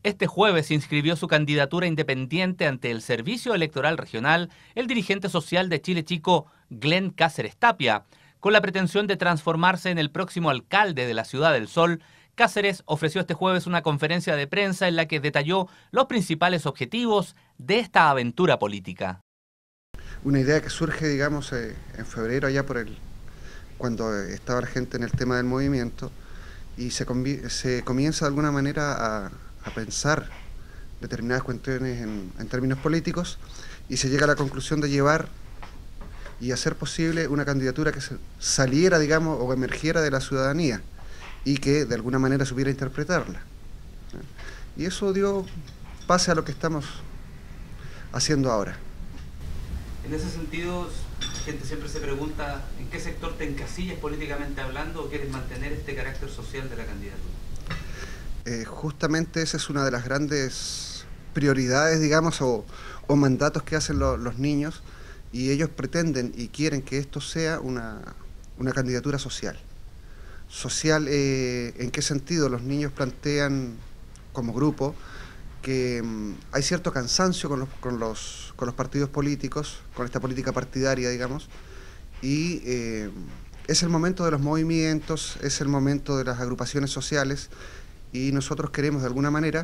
Este jueves inscribió su candidatura independiente ante el Servicio Electoral Regional el dirigente social de Chile Chico, Glenn Cáceres Tapia. Con la pretensión de transformarse en el próximo alcalde de la Ciudad del Sol, Cáceres ofreció este jueves una conferencia de prensa en la que detalló los principales objetivos de esta aventura política. Una idea que surge, digamos, en febrero, allá cuando estaba la gente en el tema del movimiento, y se comienza de alguna manera a pensar determinadas cuestiones en términos políticos, y se llega a la conclusión de llevar y hacer posible una candidatura que saliera, digamos, o emergiera de la ciudadanía y que de alguna manera supiera interpretarla. Y eso dio pase a lo que estamos haciendo ahora. En ese sentido, la gente siempre se pregunta en qué sector te encasillas políticamente hablando o quieres mantener este carácter social de la candidatura. Justamente esa es una de las grandes prioridades, digamos, o mandatos que hacen los niños, y ellos pretenden y quieren que esto sea una candidatura social. Social, ¿en qué sentido? Los niños plantean como grupo que hay cierto cansancio con los partidos políticos, con esta política partidaria, digamos, y es el momento de los movimientos, es el momento de las agrupaciones sociales, y nosotros queremos de alguna manera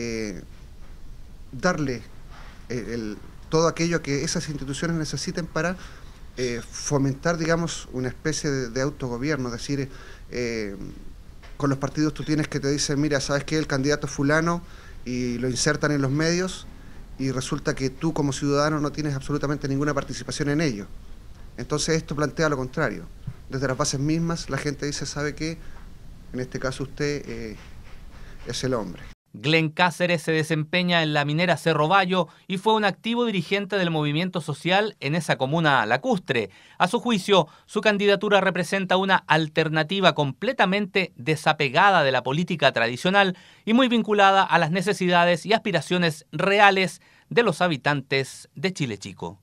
darle todo aquello que esas instituciones necesiten para fomentar, digamos, una especie de autogobierno. Es decir, con los partidos tú tienes que te dicen, mira, ¿sabes qué? El candidato fulano, y lo insertan en los medios, y resulta que tú como ciudadano no tienes absolutamente ninguna participación en ello. Entonces esto plantea lo contrario. Desde las bases mismas la gente dice, ¿sabe qué? En este caso usted es el hombre. Glenn Cáceres se desempeña en la minera Cerro Bayo y fue un activo dirigente del movimiento social en esa comuna lacustre. A su juicio, su candidatura representa una alternativa completamente desapegada de la política tradicional y muy vinculada a las necesidades y aspiraciones reales de los habitantes de Chile Chico.